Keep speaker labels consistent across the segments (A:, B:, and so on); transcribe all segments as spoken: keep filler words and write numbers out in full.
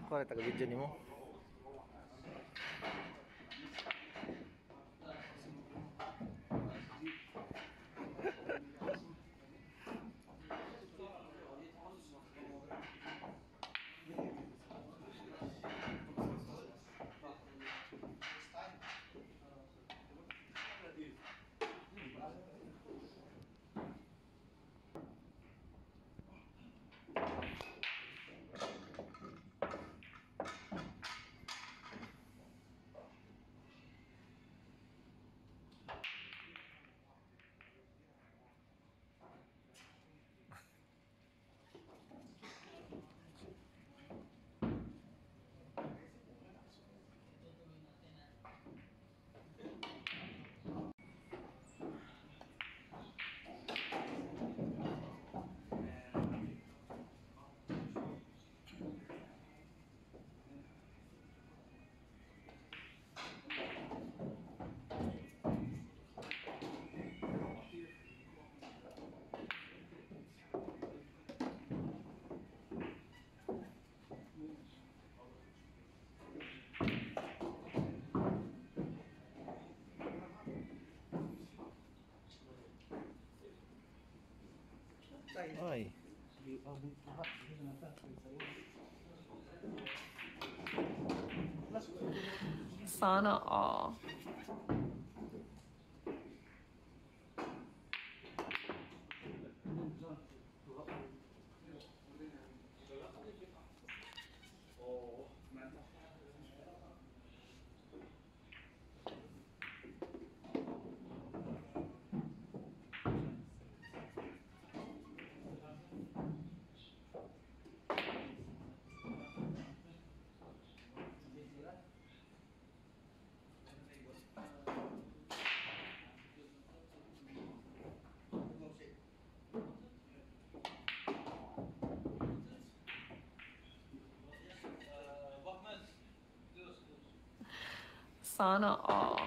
A: Ako rin taga-video nimo. Ay.
B: Sana all. Sana all.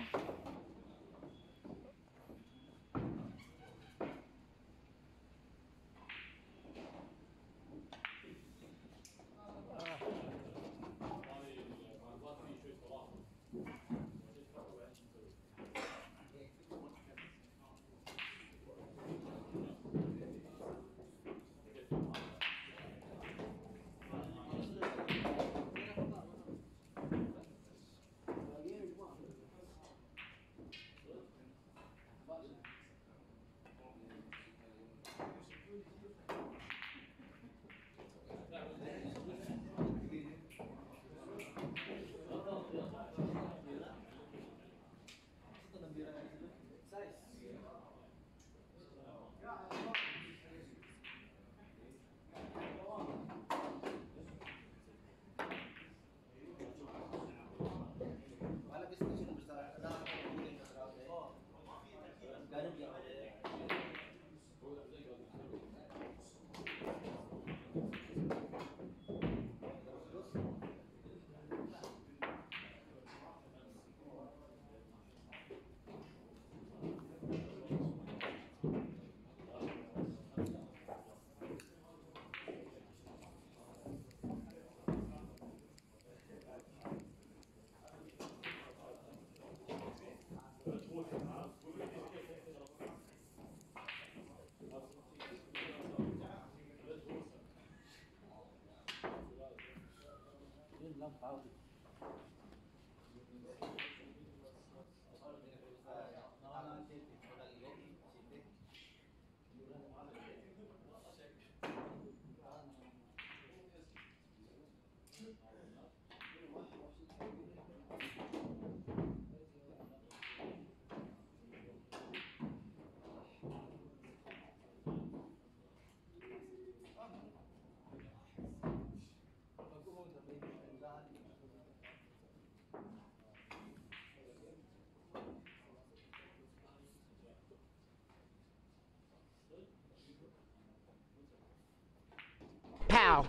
C: Pow!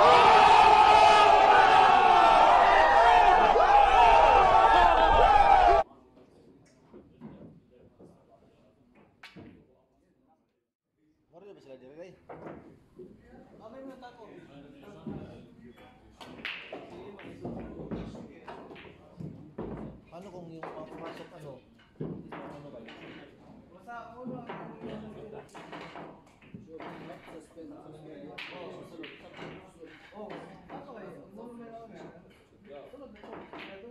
A: Mari ba sila dire? Amay mo tako. Ano kung yung pumasok ano? Ano ba?
C: Sa ulo ang oh, ako kayo. Ulo meron na. Sulod na to.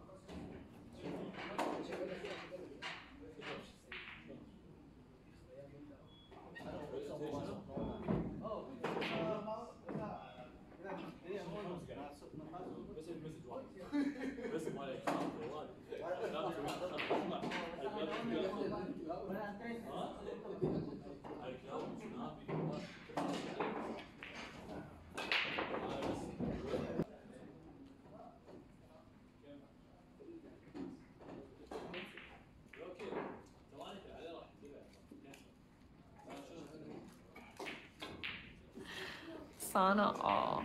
B: Sana all.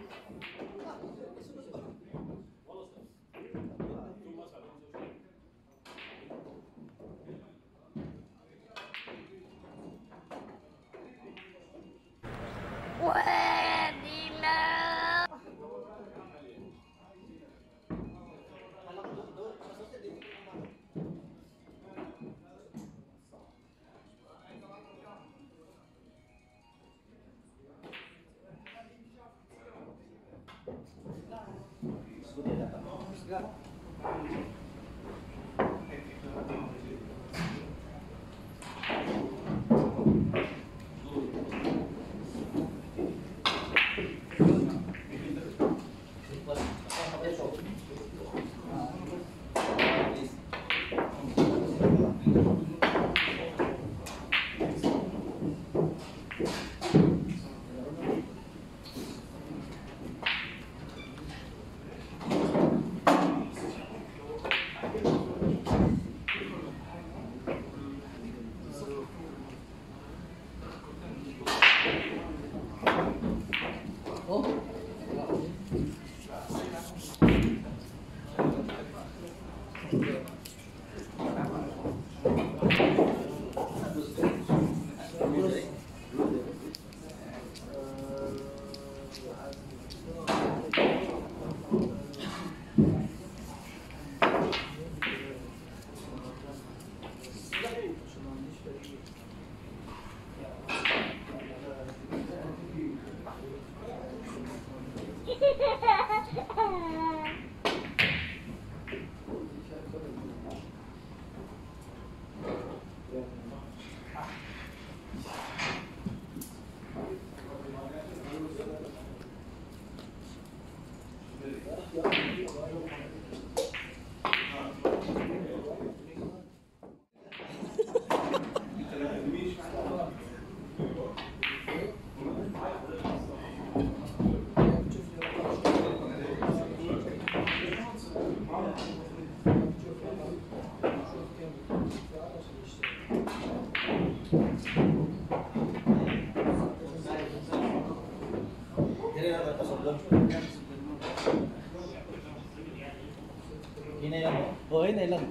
A: Hinay lang. Oo, hinay lang.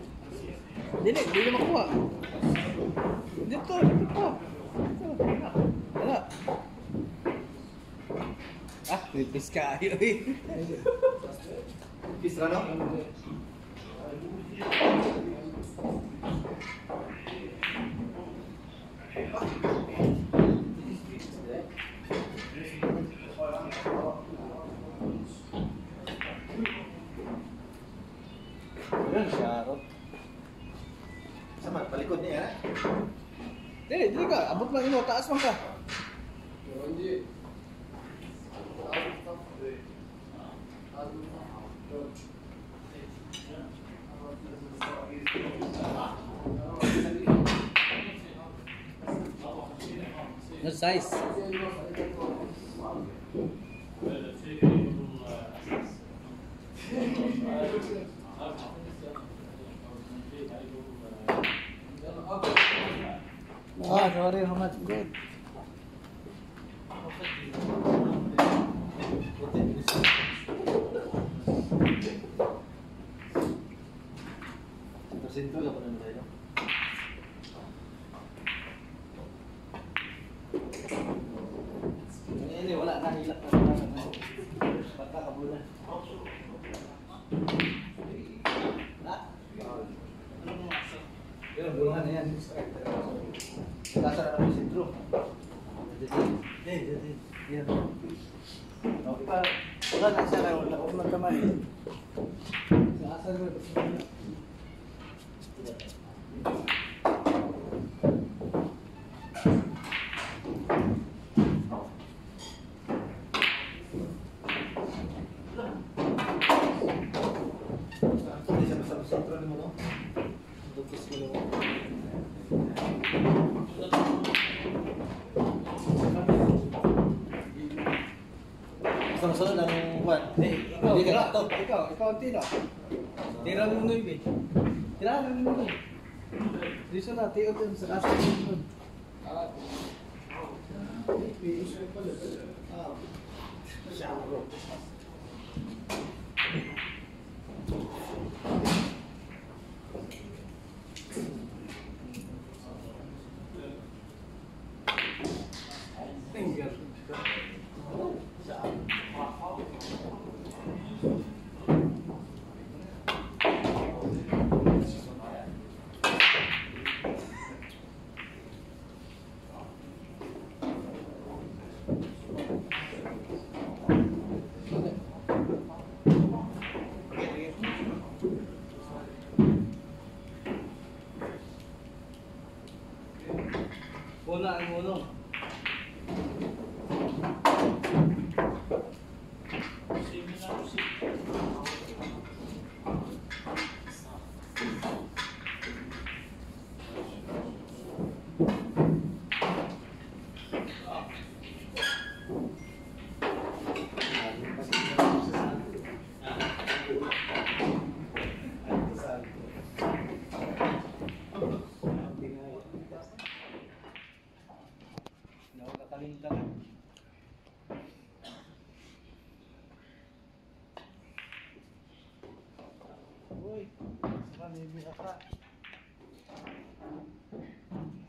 C: Dili, dili makuha. Dito, dito. Wala. Wala. Ah, nipis ka ayo eh.
A: Pisra no? Ayan siya. Sama, palikod niya.
C: Dili, dili ka. Abot lang ino, taas man ka. No size. Ah, sorry, how much good?
A: Persinto lang po na tayo. Ini wala na hilak na. Bata ka muna.
C: naguluhan na yan.
A: Nasa na kami si Drew. Hindi, hindi, hindi. Yan. Okay pa. Wala na siya na wala akong magkamay.
C: Sa asal mo.
A: Hindi siya basta sentro ni mo, no? Dugis ko lang. Gusto mo sunod ang what?
C: Ikaw,
A: Hindi ka
C: tira.
A: to.
C: Ikaw, ikaw ang tira. Tira mo nuy, be. Tira mo nuy. Dito na, tiyo dun sa asal mo. Finger. Una ang uno. Nakakalintan. Uy, saan may bihaka?